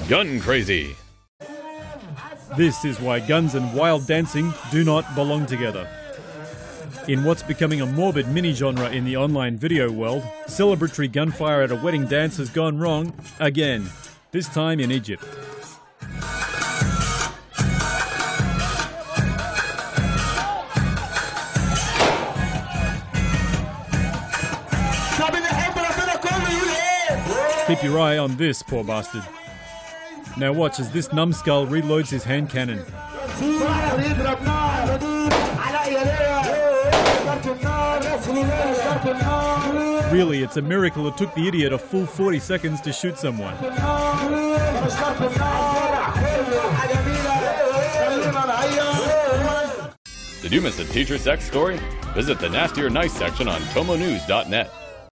Gun crazy. This is why guns and wild dancing do not belong together. In what's becoming a morbid mini-genre in the online video world, celebratory gunfire at a wedding dance has gone wrong again, this time in Egypt. Keep your eye on this poor bastard. Now watch as this numbskull reloads his hand cannon. Really, it's a miracle it took the idiot a full 40 seconds to shoot someone. Did you miss a teacher sex story? Visit the Nasty or Nice section on TomoNews.net.